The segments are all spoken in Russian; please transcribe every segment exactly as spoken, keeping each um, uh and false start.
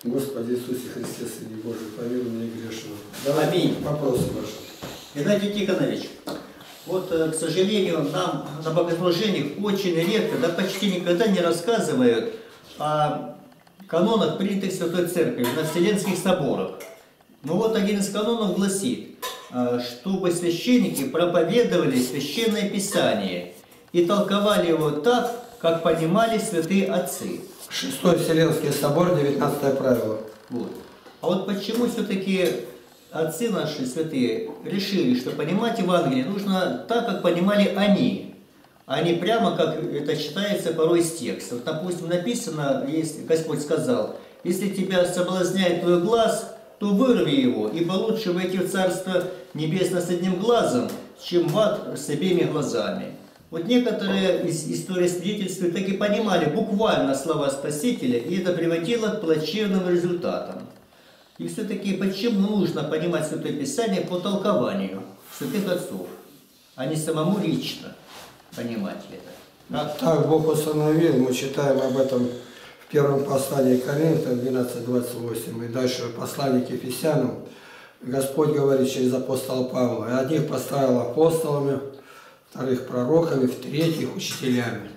Господи Иисусе Христе, Сыне Божий, помилуй меня грешного. Давайте Аминь. вопросы ваши. Геннадий Тихонович, вот, к сожалению, нам на богослужениях очень редко, да почти никогда не рассказывают о канонах, принятых Святой Церковью, на Вселенских соборах. Но вот один из канонов гласит, чтобы священники проповедовали Священное Писание и толковали его так, как понимали святые отцы. Шестой Вселенский собор, девятнадцатое правило. Вот. А вот почему все-таки отцы наши святые решили, что понимать Евангелие нужно так, как понимали они, а не прямо, как это читается порой из текста. Вот, допустим, написано, если Господь сказал, если тебя соблазняет твой глаз, то вырви его, ибо лучше войти в Царство Небесное с одним глазом, чем в ад с обеими глазами. Вот некоторые из истории свидетельствуют, так и понимали буквально слова Спасителя, и это приводило к плачевным результатам. И все-таки почему нужно понимать Святое Писание по толкованию святых отцов, а не самому лично понимать это? Так, так Бог установил, мы читаем об этом в первом послании к Коринфянам двенадцать двадцать восемь, и дальше в послании к Ефесянам. Господь говорит через апостола Павла, и одних поставил апостолами, вторых пророками, в-третьих учителями.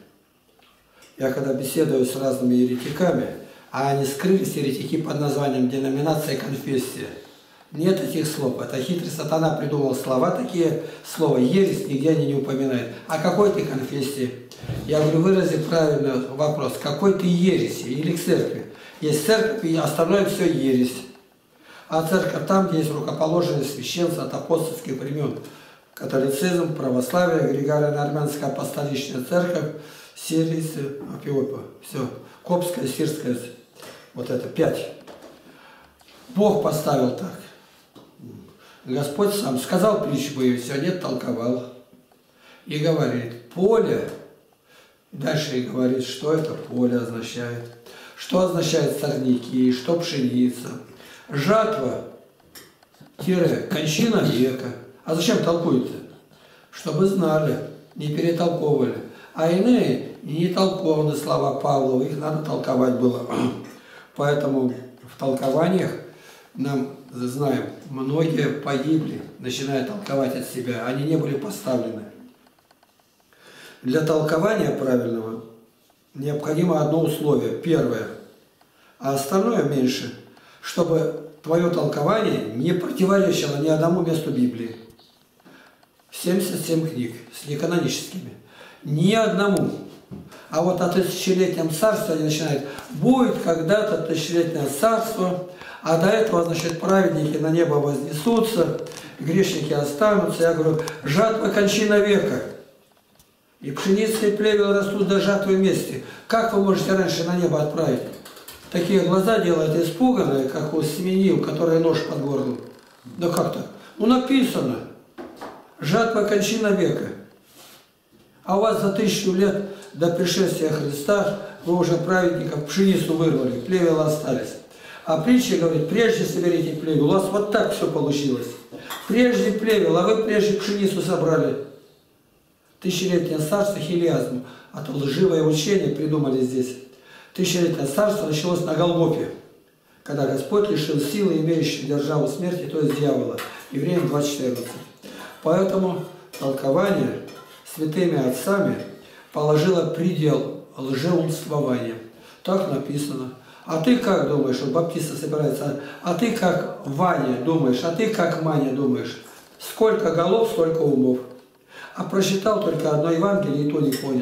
Я когда беседую с разными еретиками, а они скрылись, еретики под названием деноминация и конфессия. Нет таких слов. Это хитрый сатана придумал слова такие, слово ересь нигде они не упоминают. А какой ты конфессии? Я говорю, вырази правильный вопрос. Какой ты ереси или к церкви? Есть церковь, и остальное все ересь. А церковь там, где есть рукоположенные священцы от апостольских времен. Католицизм, православие, Григориано-Армянская апостоличная церковь, Сирийцы, Апиопа, все. Копская, Сирская, вот это, пять. Бог поставил так. Господь сам сказал притчу бы, все нет, толковал. И говорит, поле, дальше и говорит, что это поле означает, что означает сорняки, что пшеница, жатва, тире, кончина века. А зачем толкуют-то? Чтобы знали, не перетолковывали. А иные не толкованы слова Павлова, их надо толковать было. Поэтому в толкованиях нам, знаем, многие погибли, начиная толковать от себя, они не были поставлены. Для толкования правильного необходимо одно условие, первое, а остальное меньше, чтобы твое толкование не противоречило ни одному месту Библии. семьдесят семь книг с неканоническими. Ни одному. А вот о тысячелетнем царстве они начинают. Будет когда-то тысячелетнее царство, а до этого, значит, праведники на небо вознесутся, грешники останутся. Я говорю, жатва кончина века. И пшеница и плевел растут до жатвы вместе. Как вы можете раньше на небо отправить? Такие глаза делают испуганные, как у семьи, у которой нож под горлом. Да как так? Ну написано. Жатва кончина века. А у вас за тысячу лет до пришествия Христа вы уже праведников пшеницу вырвали, плевела остались. А притча говорит, прежде соберите плевел. У вас вот так все получилось. Прежде плевел, а вы прежде пшеницу собрали. Тысячелетнее царство хилиазм. А то лживое учение придумали здесь. Тысячелетнее царство началось на Голгофе, когда Господь лишил силы, имеющей державу смерти, то есть дьявола. Евреям два четырнадцать. Поэтому толкование святыми отцами положило предел лжеумствованию. Так написано. А ты как думаешь, вот баптисты собираются, а ты как Ваня думаешь, а ты как Маня думаешь? Сколько голов, столько умов. А прочитал только одно Евангелие, и то не понял.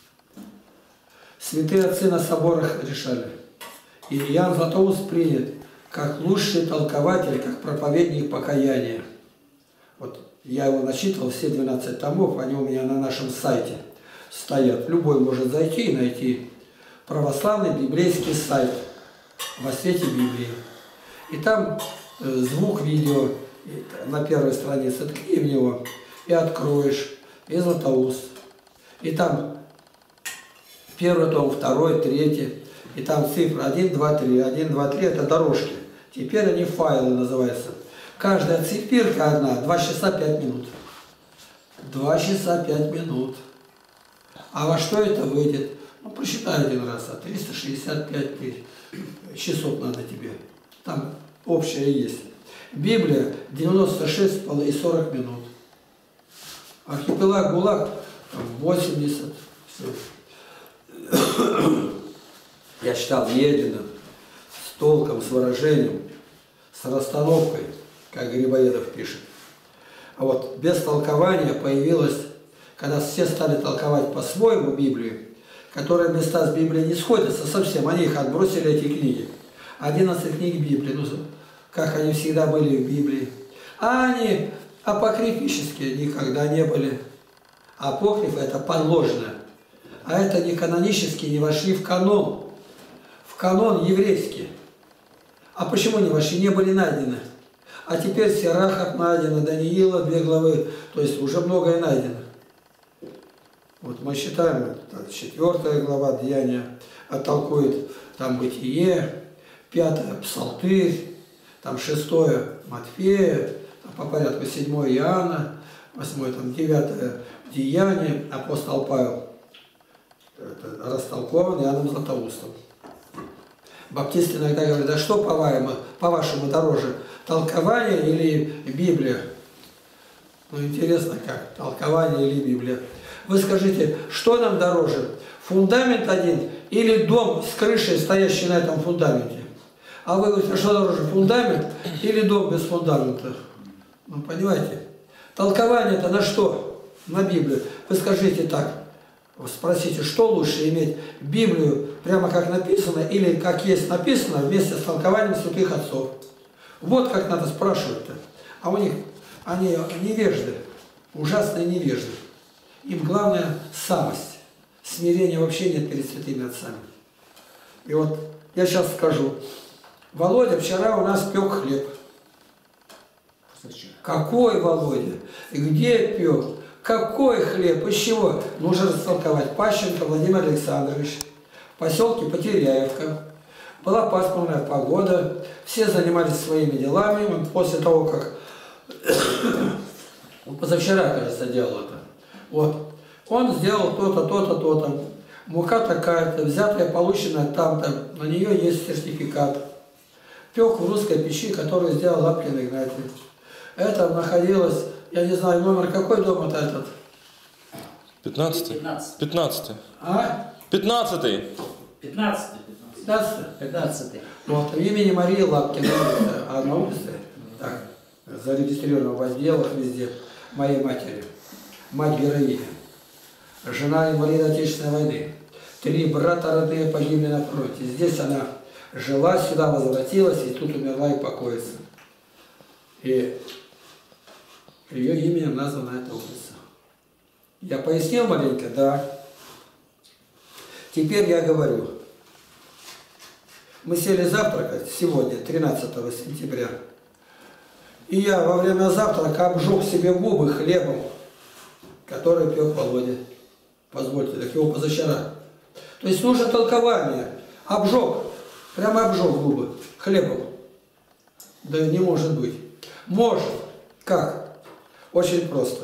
Святые отцы на соборах решали. И Иоанн Златоуст принят как лучший толкователь, как проповедник покаяния. Вот я его начитывал, все двенадцать томов, они у меня на нашем сайте стоят. Любой может зайти и найти православный библейский сайт во свете Библии. И там звук, видео на первой странице, ткни в него и откроешь, и Златоуст. И там первый том, второй, третий, и там цифры один, два, три. один, два, три это дорожки. Теперь они файлы называются. Каждая циферка одна, два часа пять минут. два часа пять минут. А во что это выйдет? Ну, просчитай один раз, а триста шестьдесят пять тысяч. часов надо тебе. Там общее есть. Библия девяносто шесть и сорок минут. Архипелаг ГУЛАГ восемьдесят. Все. Я читал медленно, с толком, с выражением, с расстановкой, как Грибоедов пишет. А вот без толкования появилось, когда все стали толковать по-своему Библию, которые места с Библией не сходятся совсем, они их отбросили, эти книги. одиннадцать книг Библии, ну, как они всегда были в Библии. А они апокрифические никогда не были. Апокрифы – это подложное. А это не канонические, не вошли в канон. В канон еврейский. А почему не вошли? Не были найдены. А теперь Сирахов найдено, Даниила, две главы, то есть уже многое найдено. Вот мы считаем, четвертая глава Деяния оттолкует там Бытие, пятая Псалтырь, там шестое Матфея, там по порядку седьмое Иоанна, восьмое, там девятое Деяние, апостол Павел, это растолкован Иоанном Златоустом. Баптисты иногда говорят, да что по-вашему, по-вашему дороже, толкование или Библия? Ну интересно как, толкование или Библия? Вы скажите, что нам дороже, фундамент один или дом с крышей, стоящий на этом фундаменте? А вы говорите, что дороже, фундамент или дом без фундамента? Ну понимаете, толкование это на что? На Библию. Вы скажите так, спросите, что лучше иметь Библию прямо как написано или как есть написано вместе с толкованием святых отцов. Вот как надо спрашивать-то. А у них, они невежды, ужасные невежды. Им главное самость. Смирения вообще нет перед святыми отцами. И вот я сейчас скажу. Володя вчера у нас пек хлеб. Какой Володя? И где пек? Какой хлеб? Из чего? Нужно растолковать. Пащенко Владимир Александрович. В поселке Потеряевка. Была пасмурная погода. Все занимались своими делами. Он после того, как... Он позавчера, кажется, делал это. Вот. Он сделал то-то, то-то, то-то. Мука такая-то, взятая, полученная там-то. На нее есть сертификат. Пек в русской печи, которую сделал Лапкин Игнатий. Это находилось... Я не знаю, номер какой дом это этот? Пятнадцатый. Пятнадцатый. А? Пятнадцатый. Пятнадцатый. Пятнадцатый? Пятнадцатый. Вот, в имени Марии Лапкиной, а на улице, так, зарегистрировано в отделах везде, моей матери. Мать героиня. Жена инвалида Отечественной войны. Три брата родные погибли на фронте. Здесь она жила, сюда возвратилась, и тут умерла и покоится. И ее именем названа эта улица. Я пояснил маленько? Да. Теперь я говорю. Мы сели завтракать сегодня, тринадцатого сентября. И я во время завтрака обжег себе губы хлебом, который пек Володя. Позвольте, так его позавчера. То есть нужно толкование. Обжег. Прямо обжег губы хлебом. Да не может быть. Может. Как? Очень просто.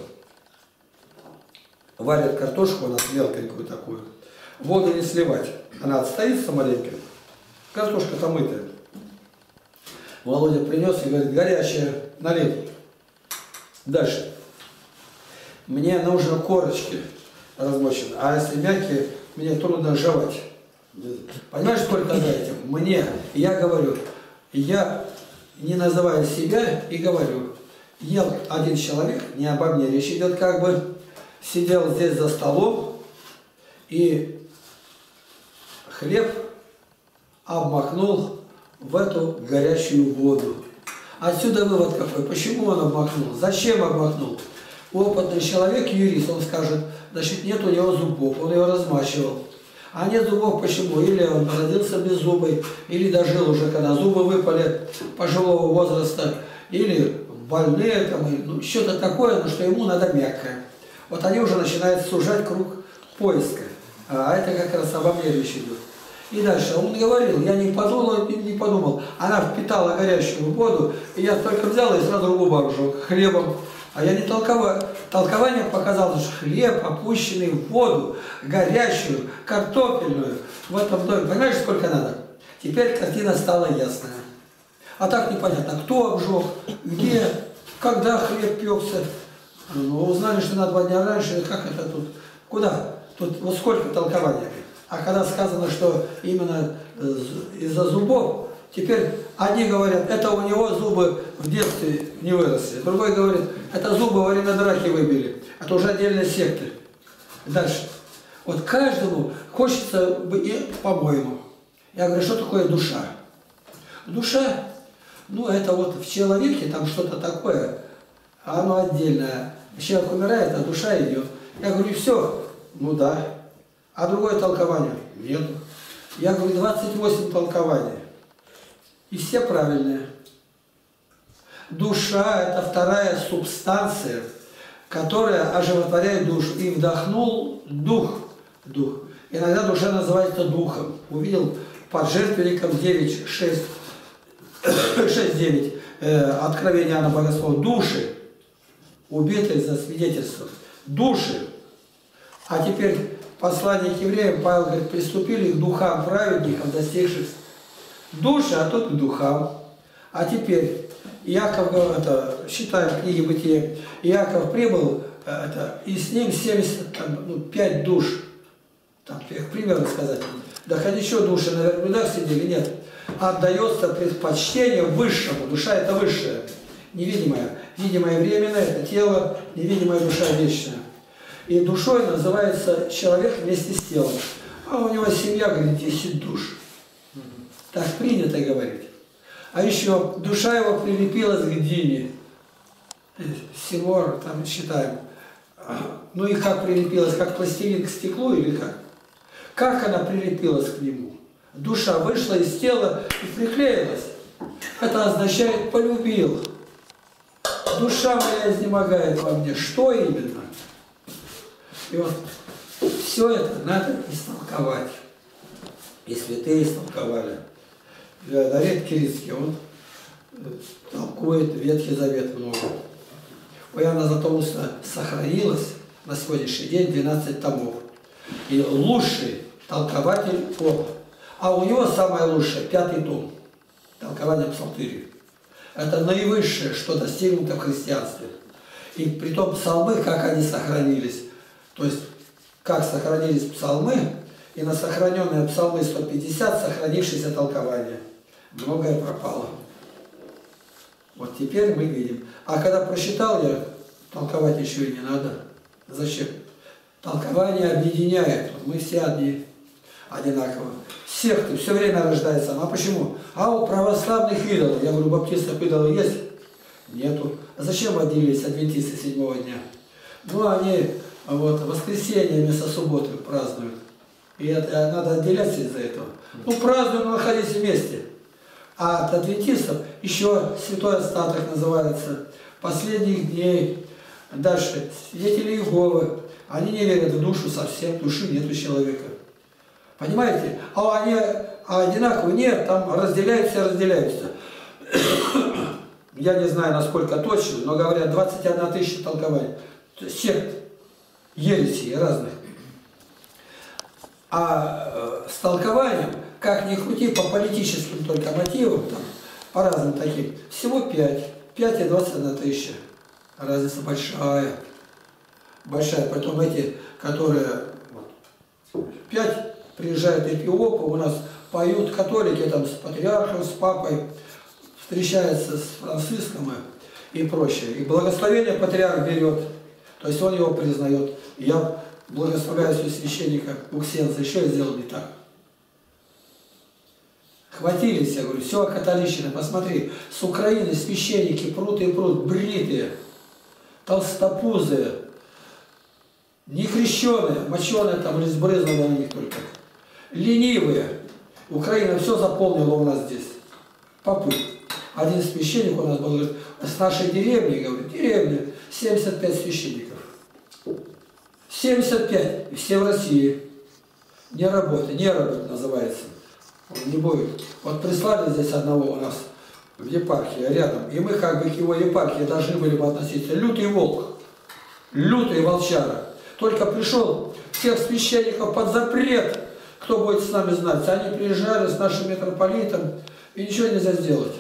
Варят картошку у нас мелкенькую такую. Воду не сливать. Она отстоится маленько. Картошка-то мытая. Володя принес и говорит, горячая, налей. Дальше. Мне нужно корочки размочены. А если мягкие, мне трудно жевать. Понимаешь, сколько за этим? Мне. Я говорю, я не называю себя и говорю, ел один человек, не обо мне речь идет, как бы сидел здесь за столом и хлеб обмакнул в эту горячую воду. Отсюда вывод какой. Почему он обмакнул? Зачем обмакнул? Опытный человек, юрист, он скажет, значит, нет у него зубов, он ее размачивал. А нет зубов почему? Или он родился беззубый, или дожил уже, когда зубы выпали пожилого возраста, или больные, там, ну, что-то такое, но что ему надо мягкое. Вот они уже начинают сужать круг поиска. А это как раз обо мне речь идет. И дальше он говорил, я не подумал, не подумал. Она впитала горячую воду, и я только взял и сразу губу обжег хлебом. А я не толковал. Толкование показало, что хлеб, опущенный в воду, горячую, картофельную, в этом доме. Понимаешь, сколько надо? Теперь картина стала ясная. А так непонятно, кто обжег, где, когда хлеб пекся. Ну, узнали, что на два дня раньше, как это тут, куда? Тут вот сколько толкований. А когда сказано, что именно из-за зубов, теперь одни говорят, это у него зубы в детстве не выросли. Другой говорит, это зубы во время драки выбили. Это уже отдельные секты. Дальше. Вот каждому хочется, и, по-моему, я говорю, что такое душа? Душа, ну это вот в человеке там что-то такое, оно отдельное. Человек умирает, а душа идет. Я говорю, все, ну да. А другое толкование? Нет. Я говорю, двадцать восемь толкований. И все правильные. Душа – это вторая субстанция, которая оживотворяет душу. И вдохнул дух. Дух. Иногда душа называется духом. Увидел под жертвенником девять шесть девять э, откровения Иоанна Богослова. Души, убитые за свидетельство. Души. А теперь послание к евреям Павел говорит, приступили к духам праведников, достигших души, а тут к духам. А теперь Иаков, это, считаем книги Бытия, Иаков прибыл, это, и с ним семьдесят пять душ, там, к примеру сказать, да хоть еще души на верблюдах сидели, нет, отдается предпочтение высшему, душа это высшая, невидимая, видимое временное, это тело, невидимая душа вечная. И душой называется человек вместе с телом. А у него семья, говорит, десять душ. Так принято говорить. А еще душа его прилепилась к Дине. Симвор, там считаем. Ну и как прилепилась, как пластилин к стеклу или как? Как она прилепилась к нему? Душа вышла из тела и приклеилась. Это означает полюбил. Душа моя изнемогает во мне. Что именно? И вот все это надо истолковать. И святые истолковали. Давид Кирицкий, он толкует Ветхий Завет много. У Иоанна Златоуста сохранилось на сегодняшний день двенадцать томов. И лучший толкователь по... А у него самое лучшее, пятый том. Толкование Псалтыри. Это наивысшее, что достигнуто в христианстве. И при том псалмы, как они сохранились. То есть, как сохранились псалмы, и на сохраненные псалмы сто пятьдесят сохранившееся толкование. Многое пропало. Вот теперь мы видим. А когда прочитал я, толковать еще и не надо. Зачем? Толкование объединяет. Мы все одни, одинаково. Секты все время рождаются. А почему? А у православных идолов, я говорю, баптистов идолов есть? Нету. А зачем отделились адвентисты седьмого дня? Ну, они вот воскресенье вместо субботы празднуют. И это, надо отделяться из-за этого. Ну, празднуем, находись вместе. А от адвентистов еще святой остаток называется последних дней. Дальше свидетели Иеговы. Они не верят в душу совсем, души нет у человека. Понимаете? А они а одинаковые нет, там разделяются и разделяются. Я не знаю, насколько точно, но говорят, двадцать одна тысяча толкований. Сект, ересей разных. А э, с толкованием, как ни крути, по политическим только мотивам, там, по разным таким, всего пять. пять и двадцать одна тысяча. Разница большая. Большая. Потом эти, которые вот, пять приезжают эпиопы, у нас поют католики там с патриархом, с папой, встречаются с Франциском и, и прочее. И благословение патриарх берет, то есть он его признает. И я благословляю священника Уксенца, еще я сделал не так. Хватились, я говорю, все католичины, посмотри, с Украины священники прут и прут, бритые, толстопузые, не крещеные, моченые там или сбрызнули на них только, ленивые. Украина все заполнила у нас здесь. Попы. Один священник у нас был, говорит, с нашей деревни, говорит, деревня, семьдесят пять священников. семьдесят пять, и все в России. Не работа, не работа называется. Он не будет. Вот прислали здесь одного у нас в епархии рядом, и мы как бы к его епархии должны были бы относиться. Лютый волк, лютый волчара. Только пришел, всех священников под запрет, Кто будет с нами знать? Они приезжали с нашим митрополитом, и ничего нельзя сделать.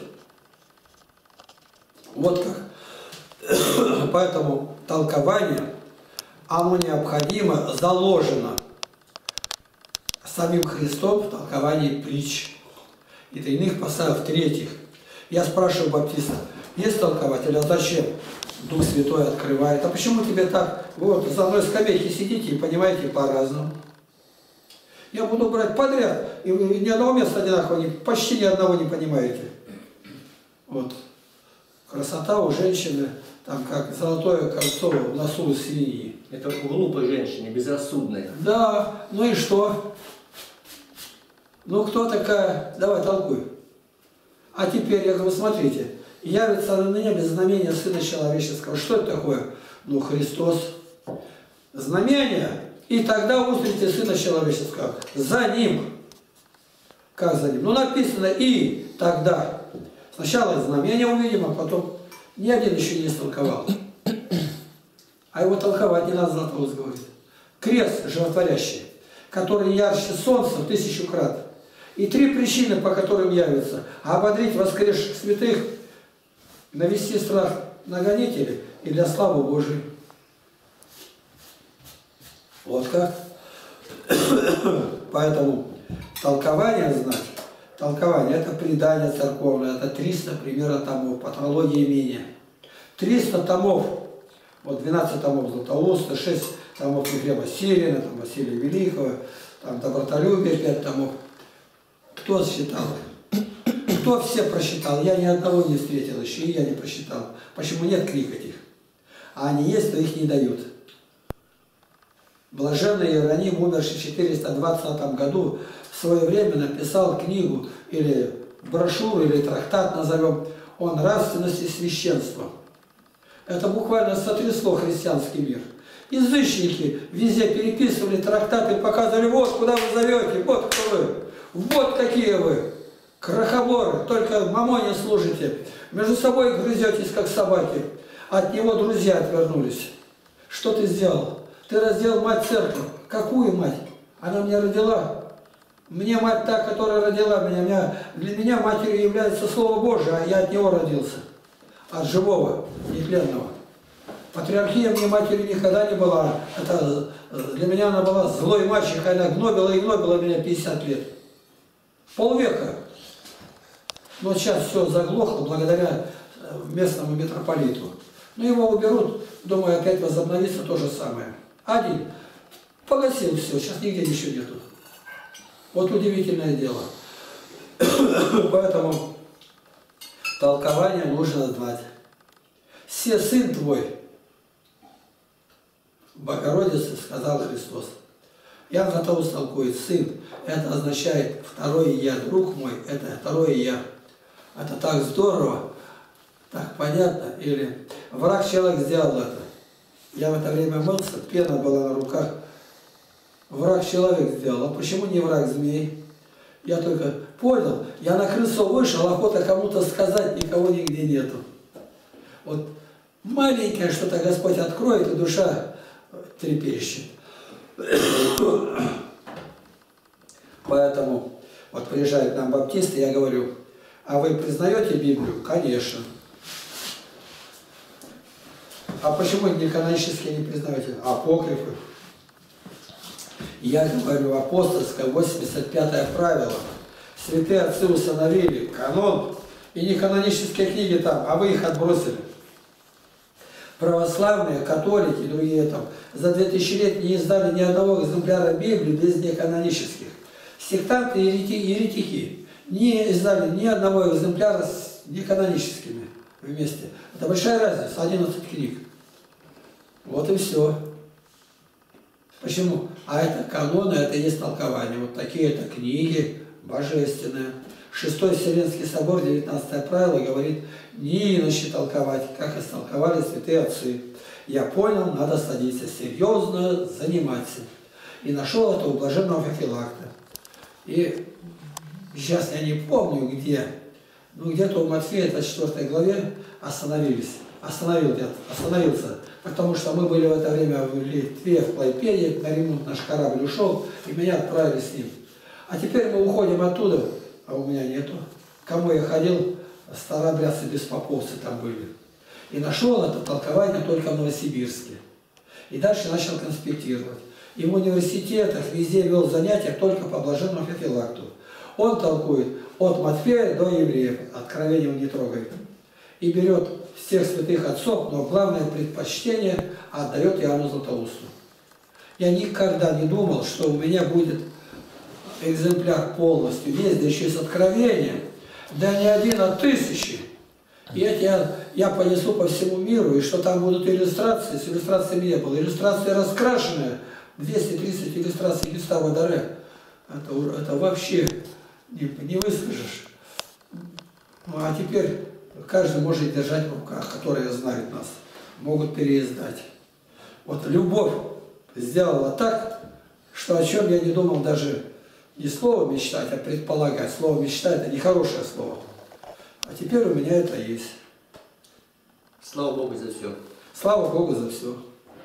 Вот как. Поэтому толкование, оно необходимо, заложено самим Христом в толковании притч. И до иных поставил в-третьих. Я спрашиваю баптиста, есть толкователь, а зачем? Дух Святой открывает. А почему тебе так? Вот, за мной скамейки сидите и понимаете по-разному. Я буду брать подряд, и вы ни одного места одинакового, почти ни одного не понимаете. Вот. Красота у женщины, там как золотое кольцо в носу у свиньи. Это у глупой женщины, безрассудной. Да, ну и что? Ну кто такая? Давай, толкуй. А теперь, я говорю, смотрите, явится на небе знамение Сына Человеческого. Что это такое? Ну, Христос. Знамение, и тогда узрите Сына Человеческого. За Ним. Как за Ним? Ну, написано «и тогда». Сначала знамение увидим, а потом ни один еще не истолковал. А его толковать не надо, Златоуст говорит. Крест животворящий, который ярче солнца в тысячу крат. И три причины, по которым явится. Ободрить воскресших святых, навести страх на гонителей и для славы Божией. Вот как. Поэтому толкование знать. Толкование – это предание церковное, это триста примерно томов, патрология имения. триста томов, вот двенадцать томов Златоуста, шесть томов Ефрема Сирина, там Василия Великого, там Добротолюбие, пять томов. Кто считал? Кто все просчитал? Я ни одного не встретил еще, и я не просчитал. Почему нет книг этих? А они есть, но их не дают. Блаженный Иероним, умерший в четыреста двадцатом году, в свое время написал книгу, или брошюру, или трактат назовем, о нравственности священства. Это буквально сотрясло христианский мир. Язычники везде переписывали трактаты, показывали, вот куда вы зовете, вот кто вы, вот какие вы, крохоборы, только мамоне служите, между собой грызетесь, как собаки. От него друзья отвернулись. Что ты сделал? Ты раздел мать церкви. Какую мать? Она меня родила. Мне мать та, которая родила меня. меня. Для меня матерью является Слово Божие, а я от него родился. От живого, нетленного. Патриархия мне матерью никогда не была. Это, для меня она была злой мачехой. Она гнобила и гнобила меня пятьдесят лет. Полвека. Но сейчас все заглохло благодаря местному митрополиту. Но его уберут, думаю, опять возобновится то же самое. Один погасил все, сейчас нигде ничего нету. Вот удивительное дело. Поэтому толкование нужно знать. «Се сын твой, Богородице, сказал Христос». Иоанн Златоуст толкует, сын, это означает второе я, друг мой, это второе я. Это так здорово, так понятно. Или враг человек сделал это. Я в это время мылся, пена была на руках. Враг человек сделал. А почему не враг змей? Я только понял, я на крыльцо вышел, охота кому-то сказать, никого нигде нету. Вот маленькое что-то Господь откроет, и душа трепещет. Поэтому вот приезжают нам баптисты, я говорю, а вы признаете Библию? Конечно. А почему не канонические не признаете? Апокрифы. Я говорю, апостольское восемьдесят пятое правило. Святые отцы установили канон, и не канонические книги там, а вы их отбросили. Православные, католики и другие там за две тысячи лет не издали ни одного экземпляра Библии без неканонических. Сектанты и еретики не издали ни одного экземпляра с неканоническими вместе. Это большая разница, одиннадцать книг. Вот и все. Почему? А это каноны, это есть толкование. Вот такие-то книги божественные. Шестой Вселенский собор, девятнадцатое правило, говорит, не иначе толковать, как истолковали святые отцы. Я понял, надо садиться, серьезно заниматься. И нашел это у блаженного Феофилакта. И сейчас я не помню где, ну где-то у Матфея, это четвёртой главе, остановились. Остановил, остановился, потому что мы были в это время в Литве, в Клайпеде, на ремонт наш корабль ушел, и меня отправили с ним. А теперь мы уходим оттуда, а у меня нету. Кому я ходил, старообрядцы беспоповцы там были. И нашел это толкование только в Новосибирске. И дальше начал конспектировать. И в университетах везде вел занятия только по блаженному Феофилакту. Он толкует от Матфея до Евреев, откровения он не трогает. И берет всех святых отцов, но главное предпочтение отдает Иоанну Златоусту. Я никогда не думал, что у меня будет экземпляр полностью весь, да еще и с откровением. Да не один, а тысячи. И эти я, я понесу по всему миру, и что там будут иллюстрации, с иллюстрациями не было. Иллюстрации раскрашенные, двести тридцать иллюстраций Христа в Адаре. Это, это вообще не, не выскажешь. Ну, а теперь каждый может держать в руках, которые знают нас, могут переиздать. Вот любовь сделала так, что о чем я не думал даже не слово мечтать, а предполагать. Слово мечта – это нехорошее слово. А теперь у меня это есть. Слава Богу за все. Слава Богу за все.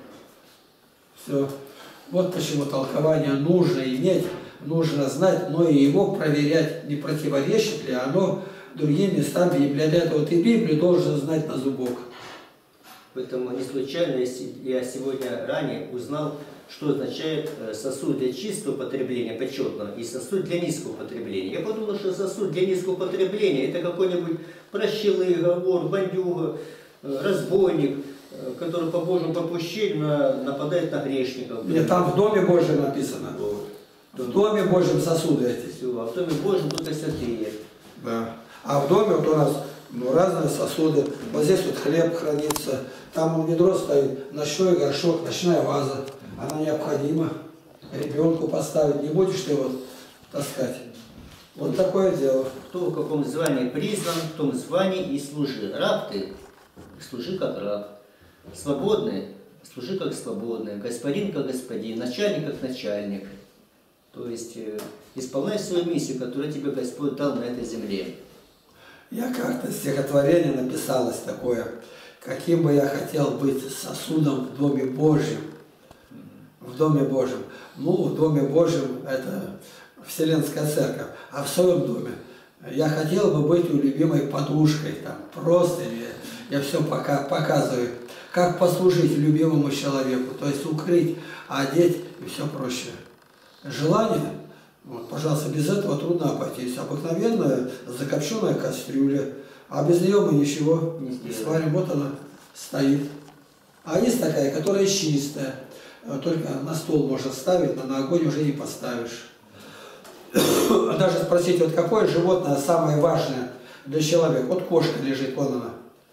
Все. Вот почему толкование нужно иметь, нужно знать, но и его проверять, не противоречит ли оно другим местам Библии. Для этого ты Библию должен знать на зубок. Поэтому не случайно я сегодня ранее узнал, что означает сосуд для чистого потребления, почетного, и сосуд для низкого потребления. Я подумал, что сосуд для низкого потребления – это какой-нибудь прощелыга, вор, бандюга, разбойник, который по Божьему попущению нападает на грешников. Нет, там в Доме Божьем написано. Вот. В Доме Божьем сосуды эти. Все, а в Доме Божьем только святые. Да. А в доме вот у нас ну, разные сосуды. Вот здесь вот хлеб хранится, там ведро стоит, ночной горшок, ночная ваза. Она необходима. Ребенку поставить, не будешь ты его таскать. Вот такое дело. Кто в каком звании призван, в том звании и служи. Раб ты, служи как раб. Свободный, служи как свободный. Господин как господин, начальник как начальник. То есть э, исполняй свою миссию, которую тебе Господь дал на этой земле. Я как-то стихотворение написалось такое, каким бы я хотел быть сосудом в Доме Божьем. В Доме Божьем. Ну, в Доме Божьем это Вселенская Церковь, а в своем доме я хотел бы быть у любимой подушкой, там, просто я, я все пока показываю, как послужить любимому человеку, то есть укрыть, одеть и все проще. Желание, вот, пожалуйста, без этого трудно обойтись. Обыкновенная закопченная кастрюля, а без нее мы ничего не сварим. Вот она стоит. А есть такая, которая чистая, только на стол можно ставить, но на огонь уже не поставишь. Даже спросить, вот какое животное самое важное для человека? Вот кошка лежит, вон она.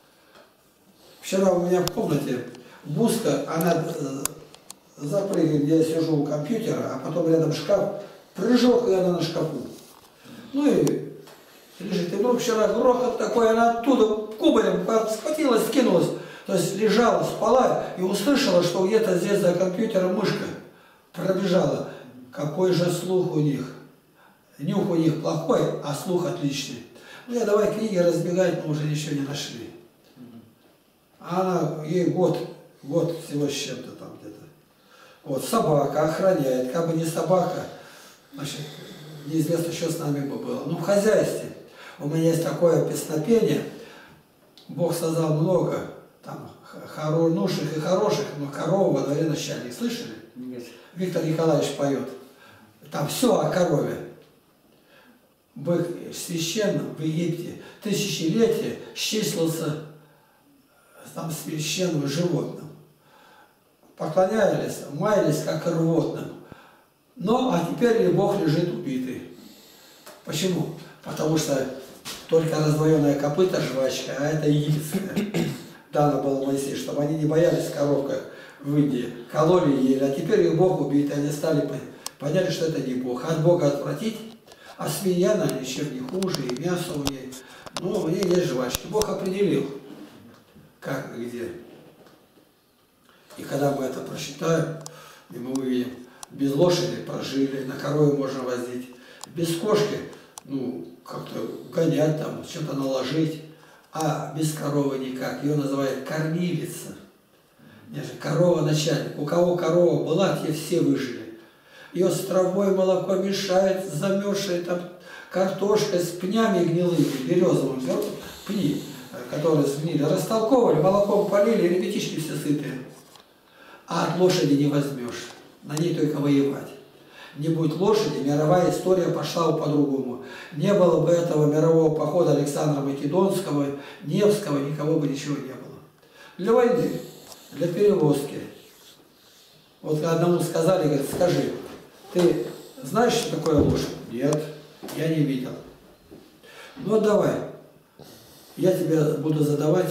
Вчера у меня в комнате Буска, она запрыгивает, где я сижу у компьютера, а потом рядом шкаф, прыжок, и она на шкафу. Ну и лежит. И вдруг вчера грохот такой, она оттуда кубарем схватилась, скинулась. То есть лежала, спала и услышала, что где-то здесь за компьютером мышка пробежала. Какой же слух у них. Нюх у них плохой, а слух отличный. Ну я давай книги разбегать, но уже ничего не нашли. А она, ей год, год всего с чем-то там где-то. Вот, собака охраняет. Как бы не собака, значит, неизвестно, что с нами бы было. Ну, в хозяйстве. У меня есть такое песнопение. Бог создал много там хороших и хороших, но корову во дворе начальник. Слышали? Нет. Виктор Николаевич поет. Там все о корове. Бык священным в Египте тысячелетия счислился там священным животным. Поклонялись, маялись как рвотным. Но, а теперь Бог лежит убитый. Почему? Потому что только раздвоенная копыта жвачка, а это египетская. Дано было Моисею, чтобы они не боялись коров, как в Индии. Кололи и ели, а теперь их Бог убит, они стали, поняли, что это не Бог. От Бога отвратить, а свинья, наверное, ничем не хуже, и мясо у ней. Ну, у ней есть жвачки. Бог определил, как и где. И когда мы это прочитаем, и мы увидим, без лошади прожили, на корове можно возить, без кошки, ну, как-то гонять там, что-то наложить, а без коровы никак. Ее называют кормилица. Корова начальник. У кого корова была, те все выжили. Ее с травой молоко мешает, с замерзшей там картошкой, с пнями гнилыми, березовым, пни, которые сгнили, растолковывали, молоком полили, ребятишки все сытые. А от лошади не возьмешь, на ней только воевать. Не будет лошади, мировая история пошла бы по-другому. Не было бы этого мирового похода Александра Македонского, Невского, никого бы ничего не было. Для войны, для перевозки. Вот одному сказали, говорит, скажи, ты знаешь, что такое лошадь? Нет, я не видел. Ну давай, я тебе буду задавать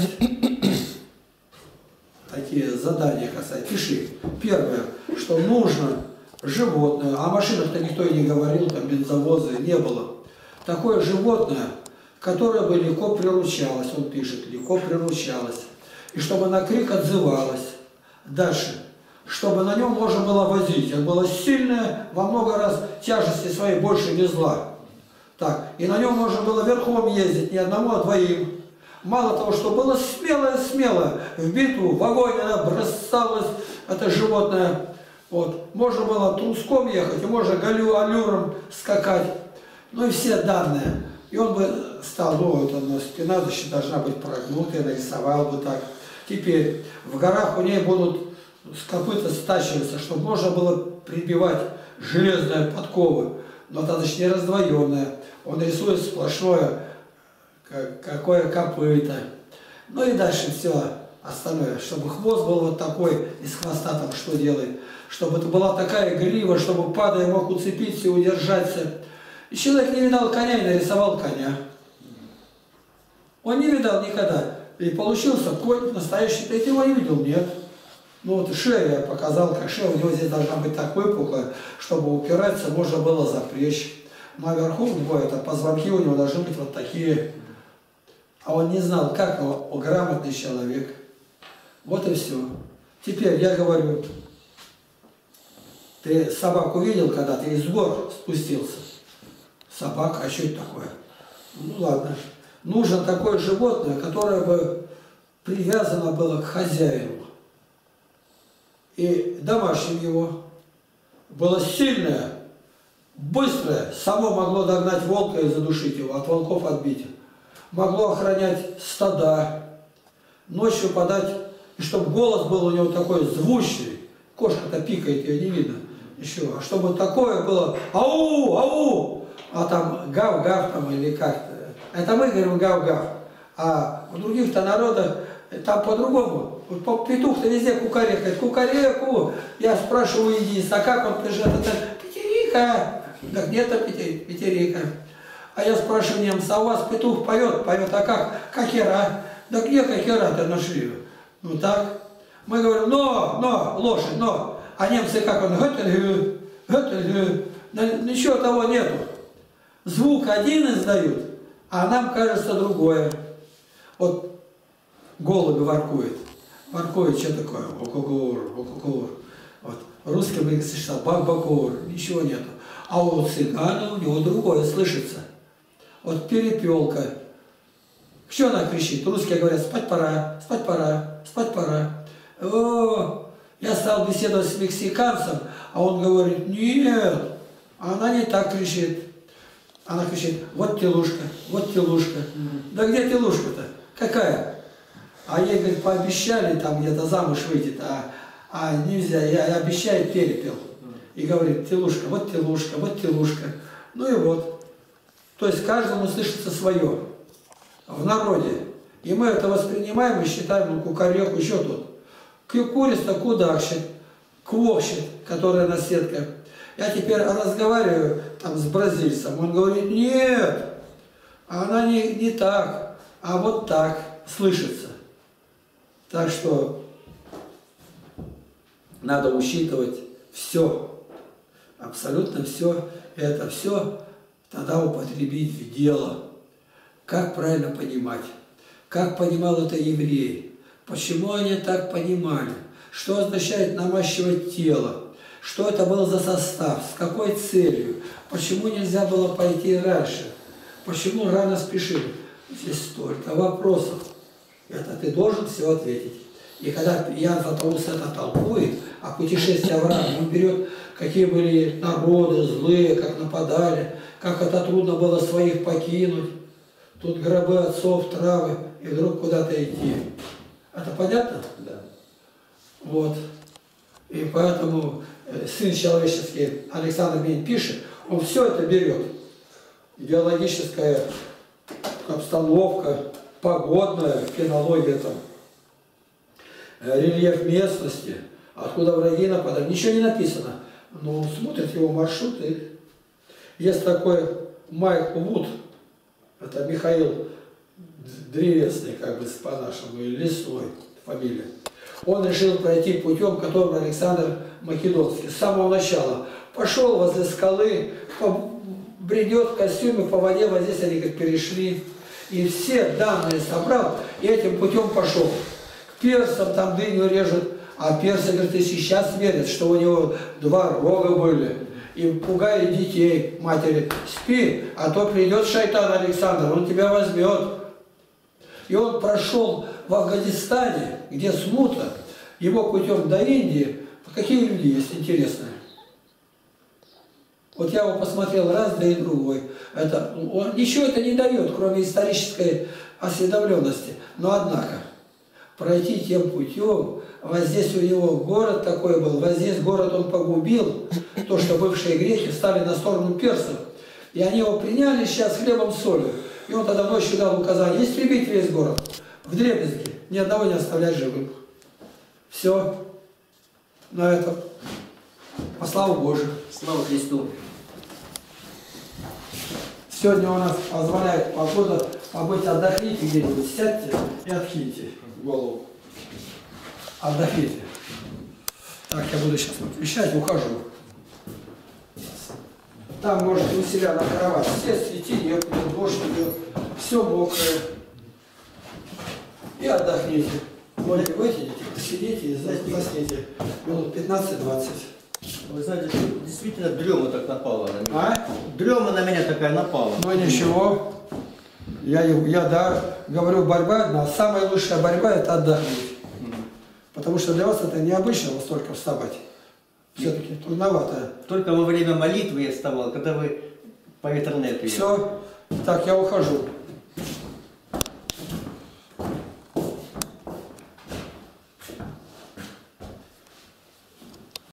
такие задания касательно. Пиши. Первое, что нужно животное, о машинах-то никто и не говорил, там бензовозы не было. Такое животное, которое бы легко приручалось, он пишет, легко приручалось. И чтобы на крик отзывалось. Дальше. Чтобы на нем можно было возить. Это было сильное, во много раз тяжести своей больше везла. Так, и на нем можно было верхом ездить, не одному, а двоим. Мало того, что было смелое-смелое, в битву, в огонь она бросалась, это животное. Вот. Можно было труском ехать, и можно галю, аллюром скакать. Ну и все данные. И он бы стал, ну, это, ну, спина должна быть прогнутая, нарисовал бы так. Теперь в горах у ней будут с копыта стачиваться, чтобы можно было прибивать железные подковы. Но это значит не раздвоенное. Он рисует сплошное какое копыто. Ну и дальше все остальное. Чтобы хвост был вот такой, из хвоста там что делает. Чтобы это была такая грива, чтобы падая мог уцепиться и удержаться. И человек не видал коня и нарисовал коня. Он не видал никогда. И получился конь настоящий. Ты его не видел? Нет. Ну вот шею я показал, как шея у него здесь должна быть так выпуклая, чтобы упираться можно было запречь. Ну а вверху у него это позвонки у него должны быть вот такие. А он не знал, как он грамотный человек. Вот и все. Теперь я говорю, ты собаку видел, когда ты из гор спустился? Собака, а что это такое? Ну ладно. Нужно такое животное, которое бы привязано было к хозяину. И домашним его. Было сильное, быстрое, само могло догнать волка и задушить его, от волков отбить. Могло охранять стада, ночью подать, и чтобы голос был у него такой звучный, кошка-то пикает, ее не видно еще, а чтобы такое было, ау, ау, а там гав-гав там или как-то. Это мы говорим гав-гав, а в других-то народах там по-другому. Петух-то везде кукарекает, кукареку. Я спрашиваю индийца, а как он пишет? Это пятерика. Да где-то пятерика. А я спрашиваю немца, а у вас петух поет? Поет, а как? Кокера. Да где кокера-то нашли? Ну так. Мы говорим, но, но, лошадь, но. А немцы как он? Готель, готель. Ничего того нету. Звук один издают, а нам кажется другое. Вот голубь воркует. Воркует, что такое? Бакукур, бакукур. Вот. Русский бы сочетал бак-бакур, ничего нету. А у цыгана у него другое слышится. Вот перепелка. Что она кричит? Русские говорят, спать пора, спать пора, спать пора. О, я стал беседовать с мексиканцем, а он говорит, нет, она не так кричит. Она кричит, вот телушка, вот телушка. Да где телушка-то? Какая? А ей, говорит, пообещали там где-то замуж выйти, а, а нельзя, я обещаю перепел. И говорит, телушка, вот телушка, вот телушка. Ну и вот. То есть каждому слышится свое в народе. И мы это воспринимаем и считаем, ну, кукареку, еще тут. Кукуриста кудахщит, квохщит, которая на сетках. Я теперь разговариваю там с бразильцем, он говорит, нет, она не, не так, а вот так слышится. Так что надо учитывать все, абсолютно все, это все тогда употребить в дело. Как правильно понимать? Как понимал это еврей? Почему они так понимали? Что означает намащивать тело? Что это был за состав? С какой целью? Почему нельзя было пойти раньше? Почему рано спешили? Здесь столько вопросов. Это ты должен все ответить. И когда Иоанн Златоуст это толкует, а путешествие Авраама, он берет, какие были народы злые, как нападали, как это трудно было своих покинуть. Тут гробы отцов, травы, и вдруг куда-то идти. Это понятно? Да. Вот. И поэтому Сын Человеческий Александр Минин пишет, он все это берет. Геологическая обстановка, погодная, кинология там, рельеф местности, откуда враги нападают. Ничего не написано. Но он смотрит его маршрут. И есть такой Майк Вуд, это Михаил Древесный, как бы по-нашему, или Лесной фамилия. Он решил пройти путем, которым Александр Македонский с самого начала пошел возле скалы, бредет в костюме по воде, вот здесь они как перешли, и все данные собрал, и этим путем пошел. К персам там дыню режут, а персы, говорит, и сейчас верят, что у него два рога были, и пугают детей, матери, спи, а то придет шайтан Александр, он тебя возьмет. И он прошел в Афганистане, где смута, его путем до Индии. Какие люди есть интересные? Вот я его посмотрел раз, да и другой. Это, он, ничего это не дает, кроме исторической осведомленности. Но однако, пройти тем путем, вот здесь у него город такой был, вот здесь город он погубил, то, что бывшие греки встали на сторону персов, и они его приняли сейчас хлебом солью. И он тогда ночью дал указание, истребить весь город, вдребезги, ни одного не оставлять живым. Все. На этом. По славу Божию. Слава Христу. Сегодня у нас позволяет погода побыть, отдохните где-нибудь, сядьте и откиньте голову. Отдохните. Так, я буду сейчас выключать, ухожу. Там можете у себя на кровать сесть, идти некуда, дождь идет, все мокрое. И отдохните. Можете вытяните, посидите и засните. Минут пятнадцать-двадцать. Вы знаете, что действительно дрема так напала на меня. А? Дрема на меня такая напала. Ну ничего. Я, я да, говорю, борьба, но самая лучшая борьба это отдохнуть. Потому что для вас это необычно вот столько вставать. Все-таки трудновато. Только во время молитвы я вставал, когда вы по интернету. Все. Так, я ухожу.